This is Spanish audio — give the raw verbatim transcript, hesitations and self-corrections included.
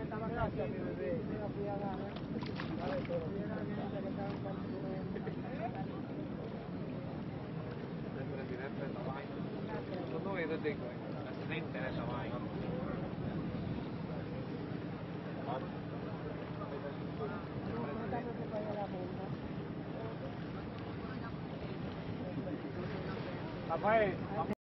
Gracias, mi bebé. El presidente de esa vaina. Tú no viste, Tico, el presidente de esa vaina. Rafael,